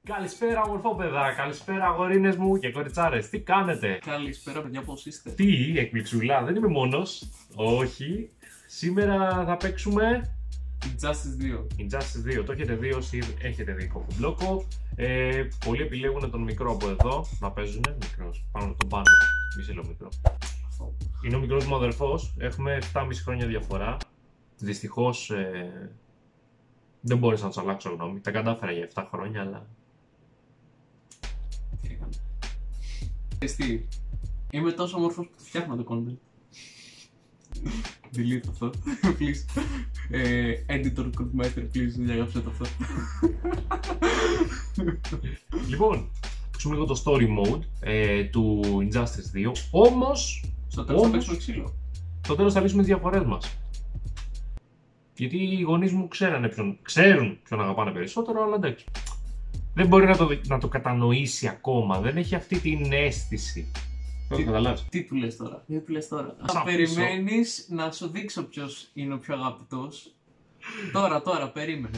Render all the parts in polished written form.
Καλησπέρα ομορφόπαιδα, καλησπέρα αγορίνες μου και κοριτσάρες, τι κάνετε? Καλησπέρα παιδιά, πώς είστε? Τι, εκπληξουλά, δεν είμαι μόνος, όχι. Σήμερα θα παίξουμε Injustice 2. Injustice 2, το έχετε δει όσοι έχετε δει κοκκουμπλόκο. Πολλοί επιλέγουν τον μικρό από εδώ να παίζουνε, μικρός, πάνω από τον πάνω, μη σε λέω μικρό. Είναι ο μικρός μου αδερφός, έχουμε 7,5 χρόνια διαφορά. Δυστυχώς δεν μπόρεσα να τους αλλάξω γνώμη, τα κατάφερα για 7 χρόνια, αλλά... Τι έκανα? Τι, είμαι τόσο όμορφος που το φτιάχνω το content. Delete αυτό, please. Editor, Codemeister, please, διαγράψτε το αυτό. Λοιπόν, παίξουμε λίγο το story mode του Injustice 2, όμως... Στο τέλος θα παίξουμε ξύλο. Στο τέλος θα λύσουμε τις διαφορές μας. Γιατί οι γονείς μου ξέρουν ποιον αγαπάνε περισσότερο, αλλά εντάξει. Δεν μπορεί να το κατανοήσει ακόμα, δεν έχει αυτή την αίσθηση. Τι του λες τώρα, τι του λες τώρα? Θα περιμένεις να σου δείξω ποιος είναι ο πιο αγαπητός. Τώρα, περίμενε.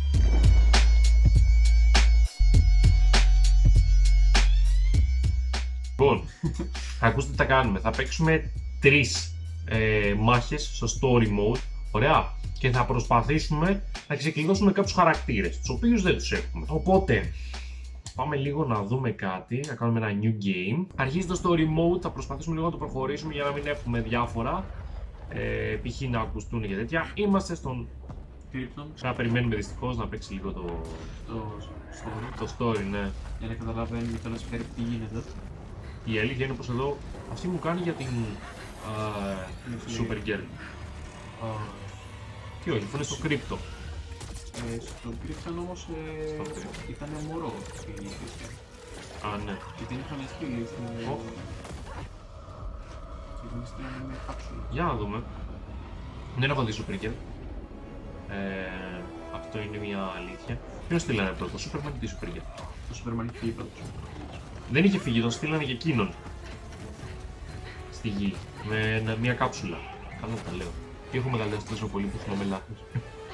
Λοιπόν, θα ακούσετε τι θα κάνουμε. Θα παίξουμε 3 μάχες στο story mode, ωραία, και θα προσπαθήσουμε να ξεκλειδώσουμε κάποιους χαρακτήρες, τους οποίους δεν τους έχουμε. Οπότε, πάμε λίγο να δούμε κάτι, να κάνουμε ένα new game. Αρχίζει το story mode, θα προσπαθήσουμε λίγο να το προχωρήσουμε για να μην έχουμε διάφορα, π.χ. να ακουστούν και τέτοια. Είμαστε στον Krypton. Θα περιμένουμε δυστυχώς να παίξει λίγο το story, ναι. Για να καταλαβαίνουμε τώρα περίπου τι γίνεται. Η αλήθεια είναι πως εδώ αυτή μου κάνει για την Supergirl. Τι όχι, αφού είναι στο Crypto. Στο Krypton όμως ήταν μωρό η αλήθεια. Α, ναι. Και την είχαν στείλει στην... Και την στείλανε με κάψουλα. Για να δούμε. Δεν έχω δει Supergirl. Αυτό είναι μια αλήθεια. Ποιος στείλανε πρώτο, το Superman ή τη Supergirl? Το Superman είχε φύγει πρώτος. Δεν είχε φύγει, τον στείλανε για εκείνον. Στη γη, με μια κάψουλα. Καλά τα λέω. Τι έχω μεγαλώσει τόσο πολύ που θυμάμαι λάθος.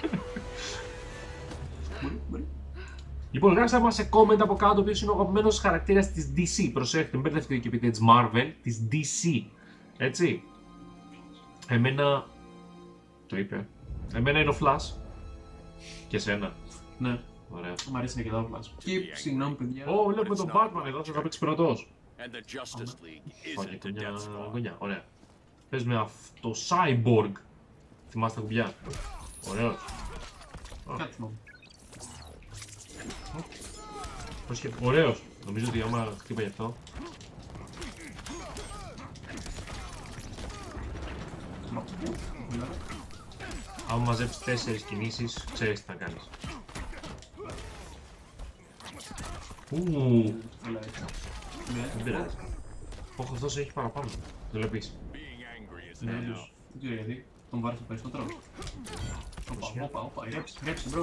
Μπορεί. Λοιπόν, γράψτε μας σε comment από κάτω ποιος είναι ο αγαπημένος χαρακτήρας της DC. Προσέχετε, μην μπερδευτείτε και πείτε της Marvel, της DC. Έτσι. Εμένα... Το είπε. Εμένα είναι ο Flash. Και εσένα. Ναι. Ωραία. Μ' αρέσει να κοιτάω Flash. Και συγγνώμη παιδιά. Βλέπουμε τον Batman εδώ, θα παίξει πρώτος. Isn't Μια a γωνιά, ωραία. Πες με αυτό Cyborg. Θυμάστε τα κουμπιά. Ωραίος. Κάτι θυμάμαι. Ωραίος. Νομίζω ότι άμα χτύπα γι' αυτό. Άμα μαζέψεις 4 κινήσεις, ξέρεις τι θα κάνεις. Δεν πειράζει. Όχι, αυτός έχει παραπάνω. Το βλέπεις. Ναι, όντως. Δεν ξέρω γιατί. Τον βάρεσε περισσότερο. Όπα, ρέψε μπρο.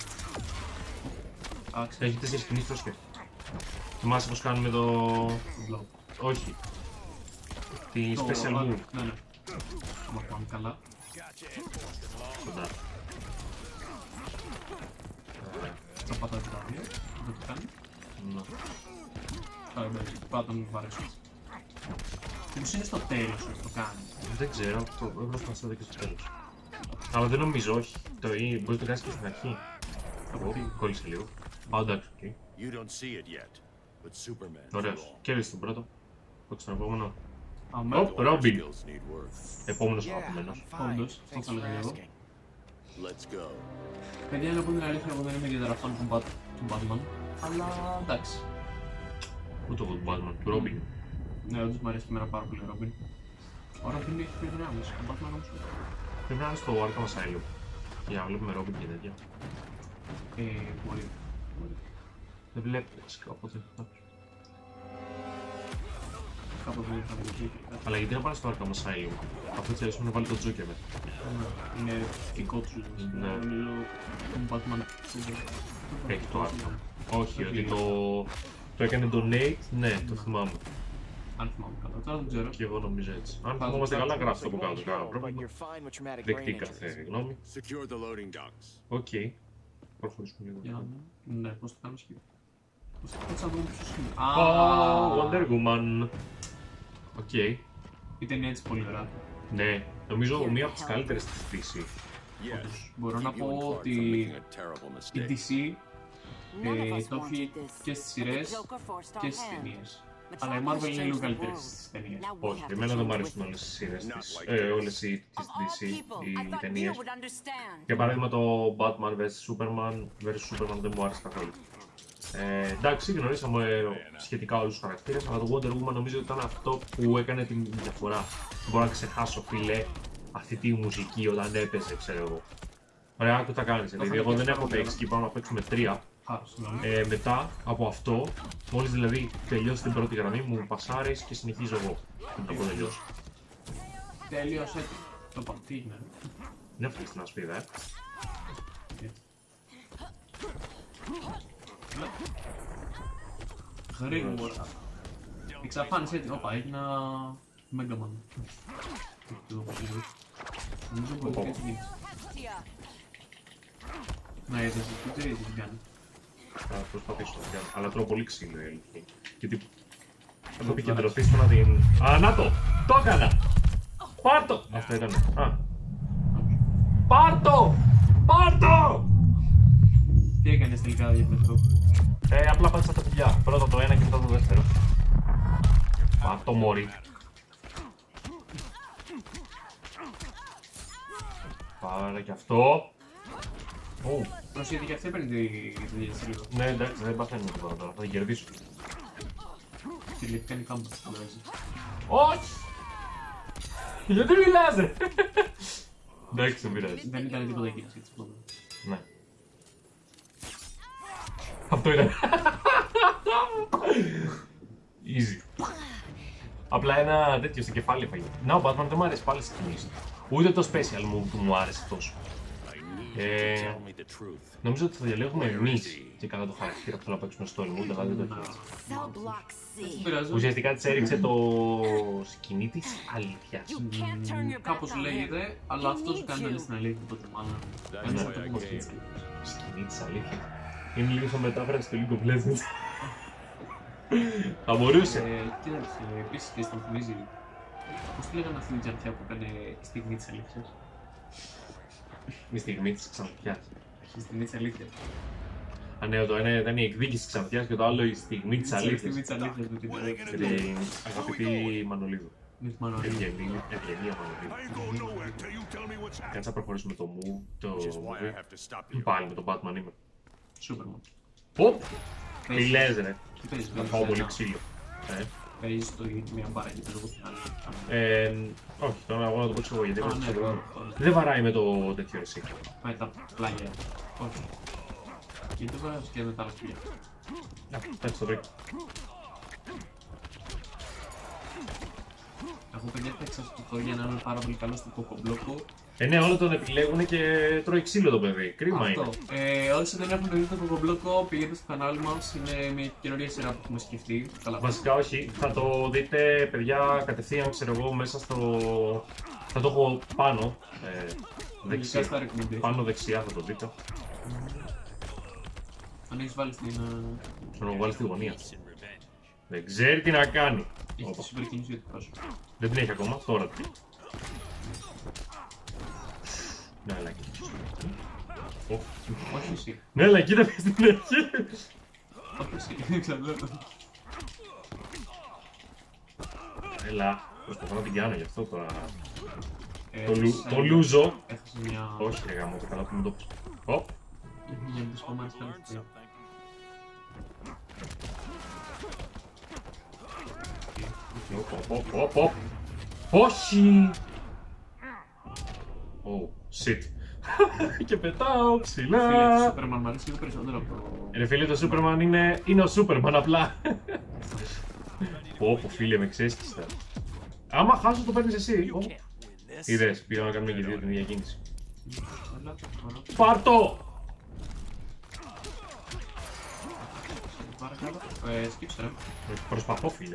Έχει 4 κινήσεις, πρόσχε. Θυμάσαι πως κάνουμε το... Όχι. Τη special move. Ναι. Άμα πάμε καλά. Κοντά. Θα πατάω την άδεια. Δεν το κάνει. Άρα μπες, πάω τον βαρέσω. Πώς είναι στο τέλος ότι το κάνει? Δεν ξέρω, το προσπαθώ να δω και στο τέλος. Αλλά δεν νομίζω, όχι. Μπορείς να το κάνεις και στην αρχή. Κόλλησε λίγο. Εντάξει, οκ. Ωραίος. Κέρδισε τον πρώτο. Παίξε τον επόμενο. Ρόμπιν. Επόμενος αγαπημένος. Όντως, αυτό θα λέγα εγώ. Παιδιά, να πω την αλήθεια, εγώ δεν είμαι ιδιαίτερα φαν του Batman. Αλλά εντάξει. Ούτε εγώ του Batman, του Ρόμπιν. Ναι, όντως μου αρέσει και εμένα πάρα πολύ ο Robin. Ο Robin έχει πιο δυνάμεις, ο Batman όμως. Πρέπει να είναι στο Arkham Asylum. Για να βλέπουμε Ρόμπιν και τέτοια. Μπορεί. Δεν βλέπεις κάποτε. Κάποτε δεν είχα δει. Αλλά γιατί να πάνε στο Arkham Asylum? Αφού έτσι αρέσουμε να βάλει τον Joker μέσα. Είναι δικό τους. Ναι. Νομίζω τον Batman. Έχει το Arkham. Όχι, ότι το έκανε donate, ναι, το θυμάμαι. Αν θυμάμαι καλά, τώρα δεν ξέρω. Και εγώ νομίζω έτσι. Αν θυμόμαστε καλά, γράψτε από κάτω. Κάνα πρόβλημα. Δεκτή κάθε γνώμη. Οκ. Προχωρήσουμε λίγο. Ναι, πώς το κάνω σκύλο. Κάτσε να δούμε ποιος είναι. Wonder Woman. Οκ. Η ταινία έτσι πολύ ωραία. Ναι, νομίζω μία από τις καλύτερες της DC. Μπορώ να πω ότι η DC το έχει και στις σειρές και στις ταινίες. Αλλά η Marvel είναι λίγο καλύτερη στις ταινίες. Όχι, εμένα δεν μου αρέσουν όλες οι σειρές της, όλες οι DC, οι ταινίες. Για παράδειγμα το Batman vs Superman δεν μου άρεσε καθόλου. Εντάξει, γνωρίσαμε σχετικά όλους τους χαρακτήρες, αλλά το Wonder Woman νομίζω ότι ήταν αυτό που έκανε τη διαφορά. Δεν μπορώ να ξεχάσω, φίλε, αυτή τη μουσική όταν έπαιζε, ξέρω εγώ. Ωραία, άκου τα κάνεις, δηλαδή εγώ δεν έχω παίξει και πάω να παίξουμε 3. Μετά από αυτό, μόλις δηλαδή τελειώσει την πρώτη γραμμή μου πασάρεις και συνεχίζω εγώ. Δεν το πω τελειώσει. Τελείωσε το παντή, Δεν έφτιαξε την ασπίδα, Γρήγορα. Εξαφάνισε έτσι, όπα, έγινα Μέγκαμαν. Νομίζω πως έτσι γίνεις. Ναι, έτσι, δεν ξέρεις τι κάνει. Θα προσπαθήσω να κάνω, αλλά τρώω πολύ ξύλο η αλήθεια. Γιατί θα το επικεντρωθείς στο να την... Α, να το! Το έκανα! Πάρ' το! Αυτό ήταν. Πάρ' το! Πάρ' το! Τι έκανες τελικά για αυτό? Απλά πάτησα τα παιδιά. Πρώτα το ένα και μετά το δεύτερο. Πάρ' το, μωρί. Πάρε και αυτό. Προσοχή, και αυτή παίρνει τη δουλειά της λίγο. Ναι, εντάξει, δεν παθαίνουμε τίποτα τώρα, θα την κερδίσω. Τη λέει κάνει κάμπα, φαντάζει. Όχι! Γιατί μιλάς, ρε! Εντάξει, δεν πειράζει. Δεν ήταν τίποτα εκεί, έτσι. Ναι. Αυτό ήταν. Easy. Απλά ένα τέτοιο στο κεφάλι έφαγε. Να, ο Batman δεν μου άρεσε πάλι στις κινήσεις. Ούτε το special move του μου άρεσε τόσο. Νομίζω ότι θα διαλέγουμε εμείς και κατά το χαρακτήρα που θέλω να παίξουμε στο Elmwood, αλλά δεν το έχει έτσι. Ουσιαστικά της έριξε το σκηνή της αλήθειας. Κάπως λέγεται, αλλά αυτός κάνει να είναι στην αλήθεια, τότε μάλλον. Ένας από το πούμε σκηνή της αλήθειας. Σκηνή της αλήθειας. Είναι λίγο σαν μετάφραση στο League of Legends. Θα μπορούσε. Κοίταξε, επίσης και στον θυμίζει. Πώς τη λέγανε αυτή την τζαρτιά που έκανε η στιγμή της αλήθειας? Η στιγμή της ξανθιάς. Η στιγμή της αλήθειας. Α, ναι, το ένα ήταν η εκδίκηση της ξανθιάς και το άλλο η στιγμή της αλήθειας. Η στιγμή της αλήθειας με την αγαπητή Μανολίδου. Με τη Μανολίδου. Ευγενία Μανολίδου. Κάτσε να προχωρήσουμε το μου, το movie. Πάλι με τον Batman είμαι. Superman. Ποπ! Τι λες, ρε. Θα φάω πολύ ξύλο. Παίζεις το ή μια μπάρα και παίζω στην άλλη. Όχι, τώρα εγώ να το παίξω εγώ γιατί δεν βαράει με το τέτοιο εσύ. Με τα πλάγια. Όχι. Και δεν βαράει και με τα άλλα φιλιά. Εντάξει, το βρήκα. Έχω παιδιά παίξα αυτό για να είμαι πάρα πολύ καλό στο κοκομπλόκο. Ναι, όλοι τον επιλέγουν και τρώει ξύλο το παιδί. Κρίμα είναι. Όσοι δεν έχουν δει το κοκομπλόκο, πηγαίνετε στο κανάλι μας. Είναι μια καινούργια σειρά που έχουμε σκεφτεί. Βασικά όχι. Θα το δείτε, παιδιά, κατευθείαν, ξέρω εγώ, μέσα στο... Θα το έχω πάνω. Δεξιά. Πάνω δεξιά θα το δείτε. Αν έχεις βάλει στην... Θα το βάλει στη γωνία. Δεν ξέρει τι να κάνει. Έχει τη super κίνηση για το πρόσωπο. Δεν την έχει ακόμα, τώρα τι. Ναι, αλλά κοίτα. Όχι εσύ. Ναι, αλλά κοίτα πες στην αρχή. Όχι εσύ, ξαντλέπω. Έλα, προσπαθώ να την κάνω γι' αυτό τώρα. Το λούζω. Έχασε μια... Όχι ρε γάμο, το καλά που μου το πεις. Οπ. Για να τις κομμάτες καλύτερα. Οπ. Όχι! Oh, shit. Και πετάω ψηλά. Φίλε, το Superman μ' αρέσει λίγο περισσότερο από το... Ρε φίλε, το Superman είναι ο Superman απλά. Πω, φίλε, με ξέσκιστα. Άμα χάσω το παίρνεις εσύ. Είδες, πήγα να κάνουμε και δύο την ίδια κίνηση. Πάρ' το! Σκύψε ρε. Προσπαθώ, φίλε.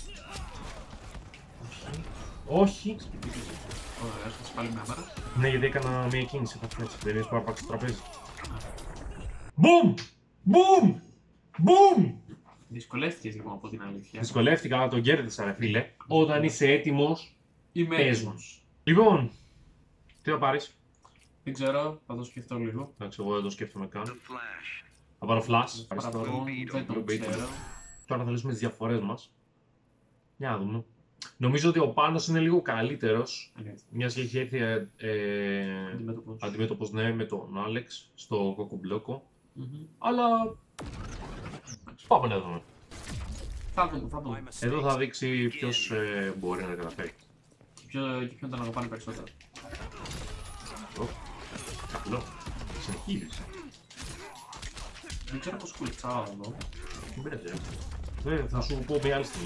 Όχι. Ωραία, θα πάλι μια μέρα. Ναι, γιατί έκανα μια κίνηση. Δεν είναι που άρπαξε το τραπέζι. Μπουμ! Μπουμ! Μπουμ! Δυσκολεύτηκες λοιπόν από την αλήθεια. Δυσκολεύτηκα, αλλά τον κέρδισα, ρε φίλε. Όταν είσαι έτοιμος, Είμαι πες έτοιμος. Λοιπόν, τι θα πάρεις? Δεν ξέρω, θα το σκεφτώ λίγο. Εντάξει, εγώ δεν το σκέφτομαι καν. Θα πάρω flash. Παραπάνω, δεν το ξέρω. Τώρα θα λύσουμε τις διαφορές μας. Για να δούμε. Νομίζω ότι ο Πάνος είναι λίγο καλύτερος. Μιας και έχει έρθει αντιμέτωπος, ναι, με τον Άλεξ στο κοκομπλόκο. Αλλά πάμε να δούμε. Θα δούμε. Εδώ θα δείξει ποιος μπορεί να τα καταφέρει. Και ποιον τον αγαπάνε περισσότερο. Καλό. Συνεχίζεις. Δεν ξέρω πώς κουλτσάω εδώ. Μην πειράζει. Θα σου πω μια άλλη στιγμή.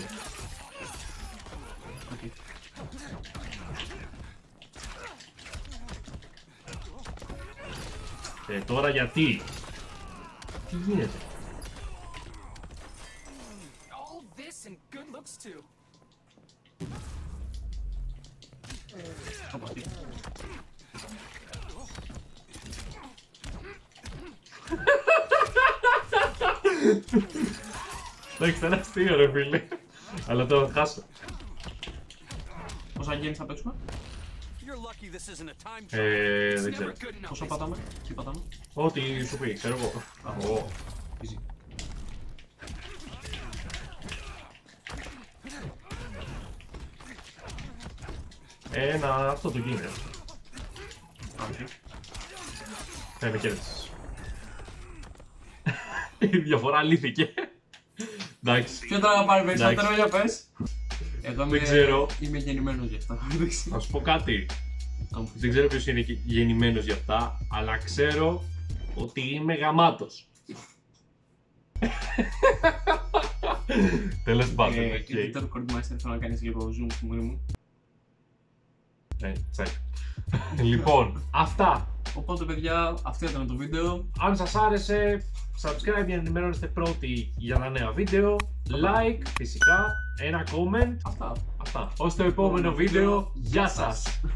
Τώρα γιατί? Τι γίνεται? Εντάξει, ήταν αστείο ρε φίλε. Αλλά τώρα θα χάσω. Πόσα games θα παίξουμε? Δεν ξέρω. Πόσο πατάμε? Τι πατάμε? Ό,τι σου πει, ξέρω εγώ. Easy. Αυτό το γίνεται. Θα με κέρδισες. Η διαφορά λύθηκε. Εντάξει. Ποιο θα πάρει περισσότερο, για πες? Εγώ δεν ξέρω. Είμαι γεννημένος γι' αυτά. Θα σου πω κάτι. Δεν ξέρω ποιος είναι γεννημένος γι' αυτά, αλλά ξέρω ότι είμαι γαμάτος. Τέλος πάντων. Και το record master θέλω να κάνεις λίγο zoom στο μωρί μου. Τσακ. Λοιπόν, αυτά. Οπότε παιδιά, αυτό ήταν το βίντεο. Αν σας άρεσε, subscribe για να ενημερώνεστε πρώτοι για τα νέα βίντεο. Like, φυσικά, ένα comment. Αυτά. Ως το επόμενο βίντεο, γεια σας!